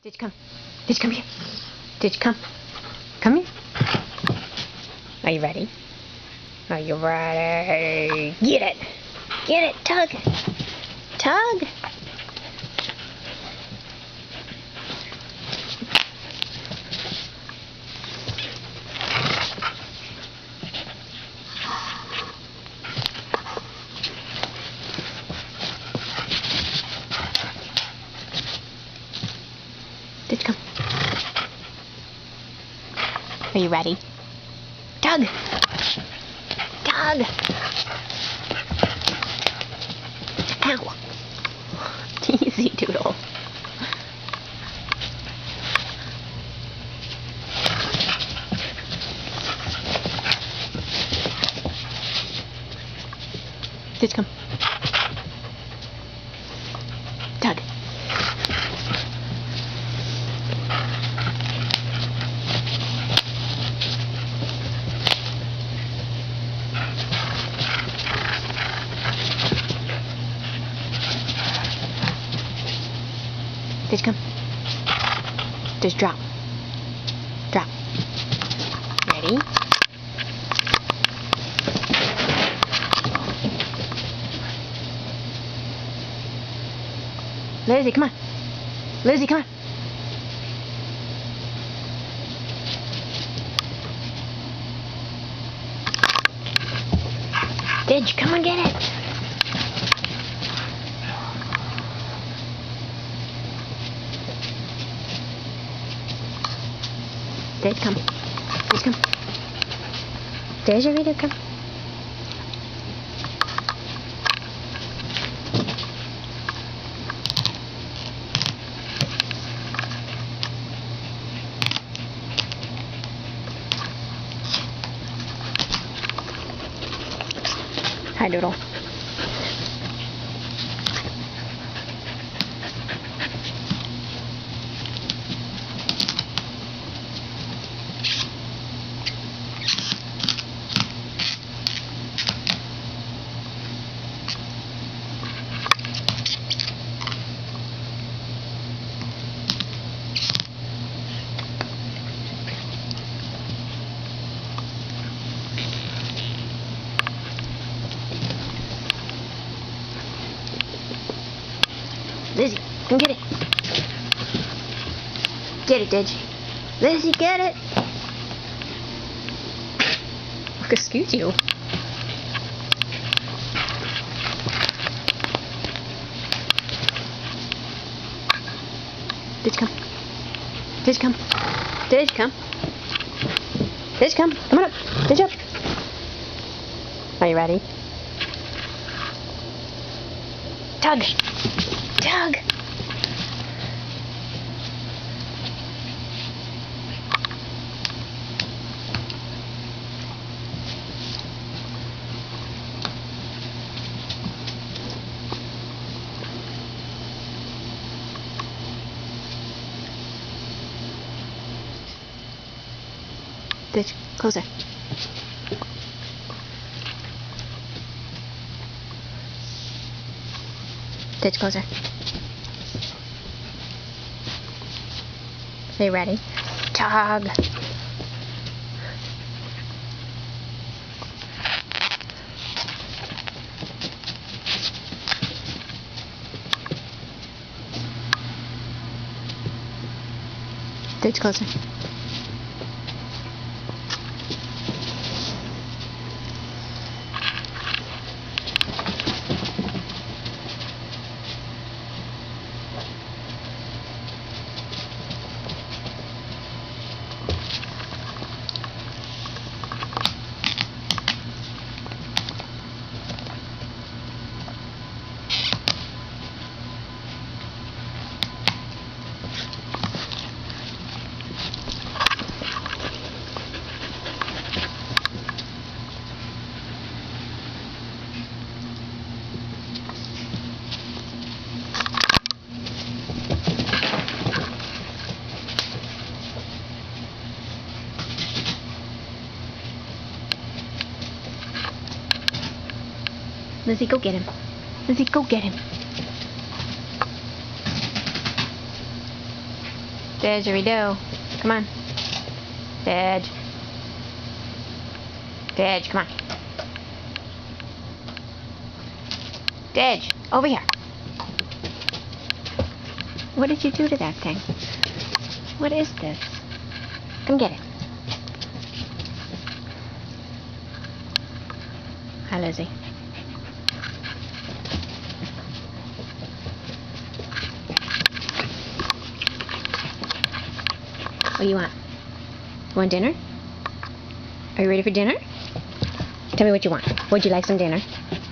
Didge, come. Didge, come here. Didge, come. Come here. Are you ready? Are you ready? Get it. Get it. Tug. Tug. Didge, come. Are you ready? Tug! Tug! Ow! Easy doodle. Didge, come. Tug. Didge, come. Just drop. Drop. Ready? Lizzie, come on. Lizzie, come on. Didge, come and get it. Didge, come. Didge, come. There's your video, come. Hi, Doodle. Lizzie, come get it. Get it, Didge. Lizzie, get it. Look, excuse you. Didge, come. Didge, come. Didge, come. Didge, come. Come on up. Didge up. Are you ready? Tug. Tug. Didge, closer. Didge, closer. Are you ready? Tug. Didge, closer. Lizzie, go get him. Lizzie, go get him. Didgeridoo. Come on. Didge. Didge, come on. Didge, over here. What did you do to that thing? What is this? Come get it. Hi, Lizzie. What do you want? You want dinner? Are you ready for dinner? Tell me what you want. Would you like some dinner?